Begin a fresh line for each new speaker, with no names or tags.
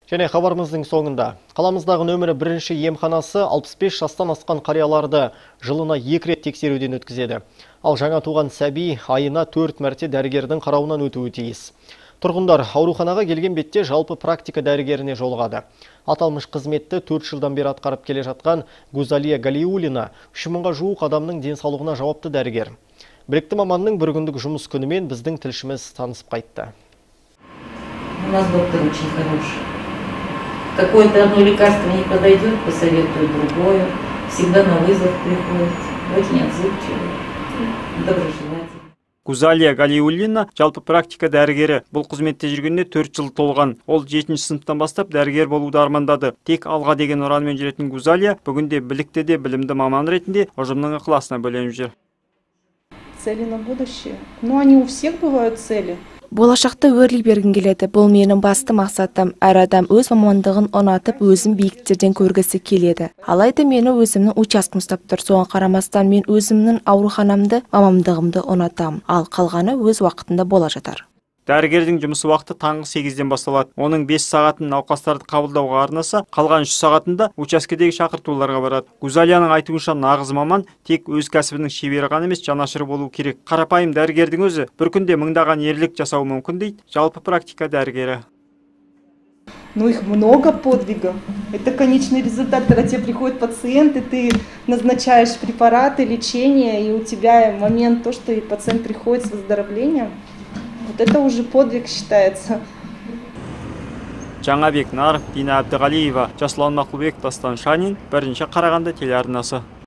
Және хабарымыздың соңында. Қаламыздағы нөмірі бірінші емханасы 65 жастан асқан қарияларды жылына 2 рет тексеруден өткізеді. Ал жаңа туған сәби айына 4 мәрте дәрігердің қарауынан өтуі тиіс. Тұрғындар ауруханаға келген бетте жалпы практика дәрігеріне жолығады. Аталмыш қызметті 4 жылдан бері атқарып келе жатқан Гузалия Галиуллина 3000-ға жуық адамның денсаулығына жауапты дәрігер. Білікті маманның бір күндік жұмыс күнімен біздің тілшіміз танысып қайтты.
У нас доктор очень хороший. Какое-то одно лекарство не подойдет, посоветует другое. Всегда на вызов приходит. Очень отзывчивый, доброжелательный.
Гузалия Галиуллина жалпы практика дәрігері. Бұл қызметте жүргенде 4 жыл толған. Ол 7-ші сыныптан бастап дәрігер болуды армандады. Тек алға деген ұранмен жүретін Гузалия бүгінде білікті де білімді маман ретінде ұжымның ықыласына бөленіп жүр.
Цели на будущее. Ну, они у всех бывают цели.
Болашақта өрлей бергім келеді. Бұл менің басты мақсатым. Әр адам өз мамандығын ұнатып, өзін биіктерден көргісі келеді. Алайда мені өзімнің учаскем ұстап тұр. Соған қарамастан мен өзімнің ауруханамды, мамандығымды ұнатам. Ал қалғаны өз уақытында бола жатар.
Дәрігердің жұмысы уақыты таңғы 8-ден басталады. Оның 5 сағатын науқастарды қабылдауға арнаса, қалған 3 сағатында учаскедегі шақыртуларға барады. Гузалияның айтуынша нағыз маман тек өз кәсібінің шебері ғана емес, жанашыры болу керек. Қарапайым дәрігердің өзі бір күнде мыңдаған ерлік жасауы мүмкін дейді жалпы практика дәрігері.
Ну, их много подвигов. Это конечный результат, когда тебе приходит пациент, и ты назначаешь препараты, лечение, и у тебя момент то, что и пациент приходит с выздоровлением. Вот это уже подвиг считается.
Жаңабек Наров, Дина Әбдіғалиева, Жасұлан Мақұлбек, Дастан Шанин, бірінші Қарағанды телеарнасы.